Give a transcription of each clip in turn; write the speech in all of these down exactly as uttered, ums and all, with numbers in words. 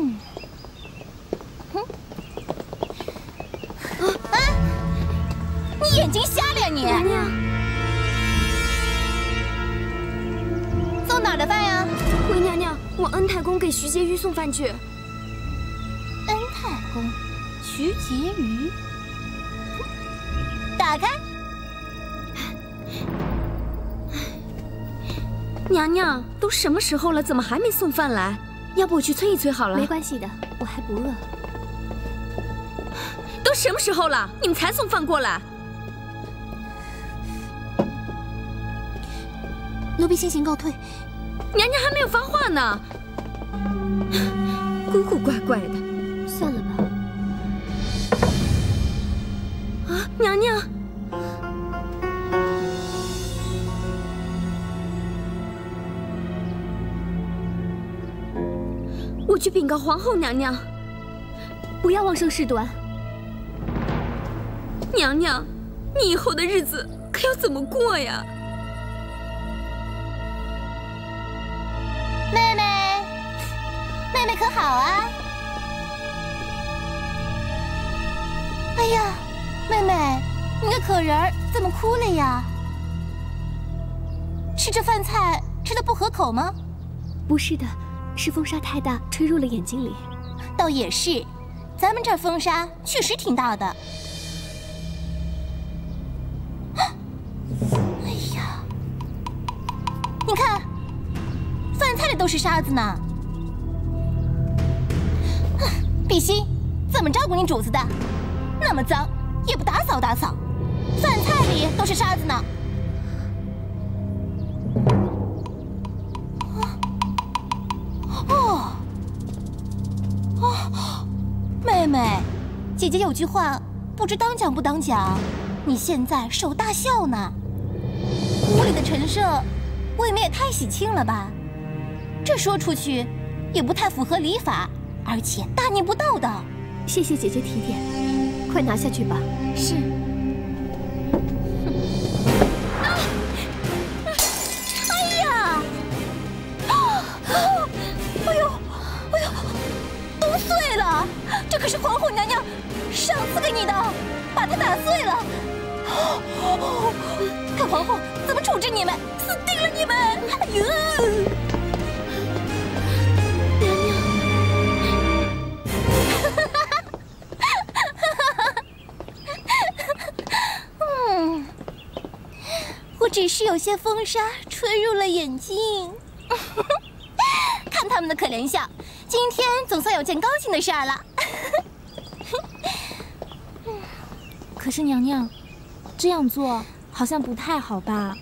嗯，哼，啊！你眼睛瞎了呀你！ 娘娘， 送哪儿的饭呀？ 回娘娘，我恩太公给徐婕妤送饭去。 恩太公，徐婕妤，打开。 娘娘，都什么时候了，怎么还没送饭来？要不我去催一催好了。 没关系的，我还不饿。 都什么时候了，你们才送饭过来？ 奴婢先行告退。 娘娘还没有发话呢，古古怪怪的。 算了吧。 啊，娘娘。 我去禀告皇后娘娘， 不要妄生事端。 娘娘，你以后的日子可要怎么过呀？ 妹妹，妹妹可好啊？哎呀，妹妹，你个可人儿怎么哭了呀？吃这饭菜吃得不合口吗？ 不是的。 是风沙太大，吹入了眼睛里。 倒也是，咱们这儿风沙确实挺大的。哎呀，你看，饭菜里都是沙子呢。碧溪，怎么照顾你主子的？那么脏，也不打扫打扫，饭菜里都是沙子呢。 妹妹，姐姐有句话，不知当讲不当讲。你现在受大孝呢，屋里的陈设，未免也太喜庆了吧？这说出去，也不太符合礼法，而且大逆不道的。 谢谢姐姐提点，快拿下去吧。 是。哎呀！哎呦，哎呦，都碎了！ 这可是皇后娘娘上赐给你的，把它打碎了。看皇后怎么处置你们，死定了你们！哎呦， 娘娘， 嗯，我只是有些风沙吹入了眼睛。看他们的可怜相，今天总算有件高兴的事儿了。 可是娘娘，这样做好像不太好吧？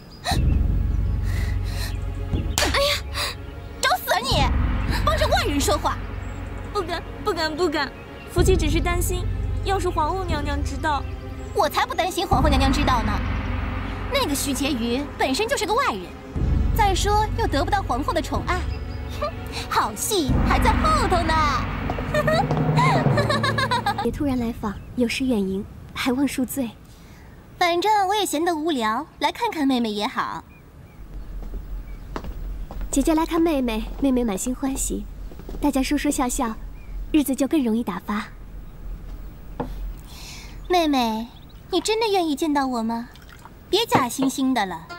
哎呀，找死啊你！帮着外人说话！ 不敢，不敢，不敢。福妻只是担心，要是皇后娘娘知道， 我才不担心皇后娘娘知道呢。那个徐婕妤本身就是个外人，再说又得不到皇后的宠爱。 好戏还在后头呢！ 也突然来访，有失远迎，还望恕罪。 反正我也闲得无聊，来看看妹妹也好。 姐姐来看妹妹，妹妹满心欢喜，大家说说笑笑，日子就更容易打发。 妹妹，你真的愿意见到我吗？别假惺惺的了。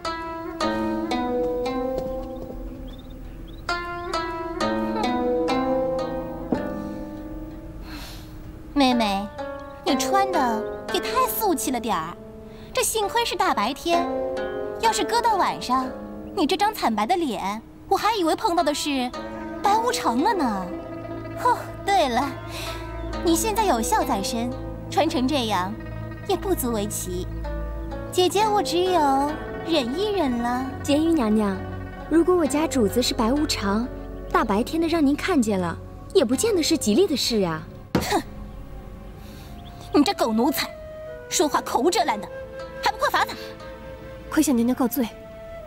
妹妹，你穿的也太素气了点儿，这幸亏是大白天，要是搁到晚上，你这张惨白的脸，我还以为碰到的是白无常了呢。哦，对了，你现在有孝在身，穿成这样，也不足为奇。姐姐，我只有忍一忍了。 婕妤娘娘，如果我家主子是白无常，大白天的让您看见了，也不见得是吉利的事呀。 哼！ 你这狗奴才，说话口无遮拦的，还不快罚他！ 快向娘娘告罪！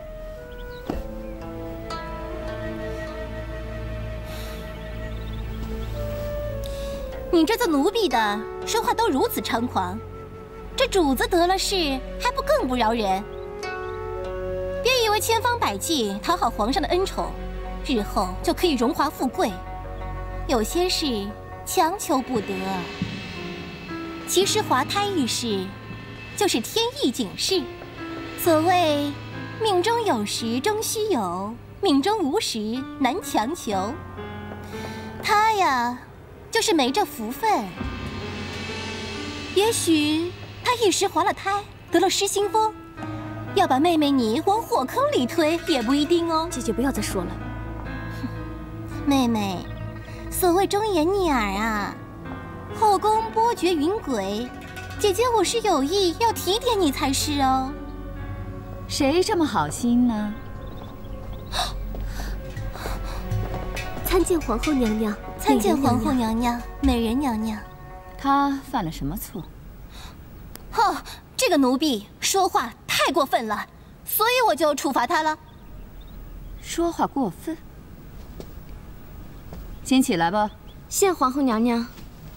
你这做奴婢的，说话都如此猖狂，这主子得了势，还不更不饶人？别以为千方百计讨好皇上的恩宠，日后就可以荣华富贵。 有些事强求不得。其实滑胎一事，就是天意警示。所谓命中有时终须有，命中无时难强求。他呀，就是没这福分。也许他一时滑了胎，得了失心疯，要把妹妹你往火坑里推也不一定哦。 姐姐不要再说了。 妹妹，所谓忠言逆耳啊，后宫波谲云诡，姐姐我是有意要提点你才是哦。 谁这么好心呢？ 参见皇后娘娘。 参见皇后娘娘，美人娘娘。 她犯了什么错？ 哼，这个奴婢说话太过分了，所以我就处罚她了。 说话过分？先起来吧。 谢皇后娘娘。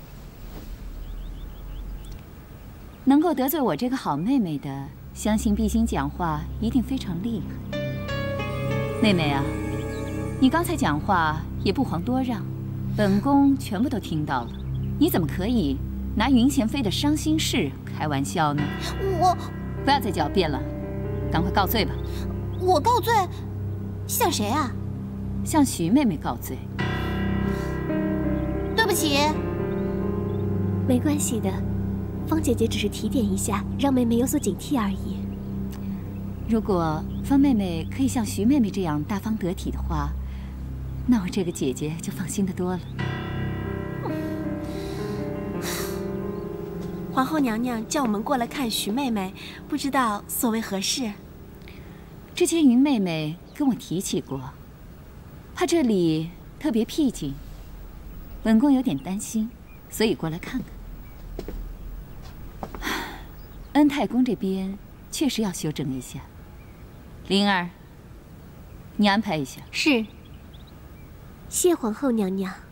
能够得罪我这个好妹妹的，相信碧心讲话一定非常厉害。妹妹啊，你刚才讲话也不遑多让，本宫全部都听到了。你怎么可以拿云贤妃的伤心事开玩笑呢？ 我不要再狡辩了，赶快告罪吧。 我告罪？向谁啊？ 向徐妹妹告罪。 对不起。 没关系的，方姐姐只是提点一下，让妹妹有所警惕而已。 如果方妹妹可以像徐妹妹这样大方得体的话，那我这个姐姐就放心得多了。 皇后娘娘叫我们过来看徐妹妹，不知道所为何事。 之前云妹妹跟我提起过，怕这里特别僻静，本宫有点担心，所以过来看看。恩泰宫这边确实要修整一下，灵儿，你安排一下。 是。 谢皇后娘娘。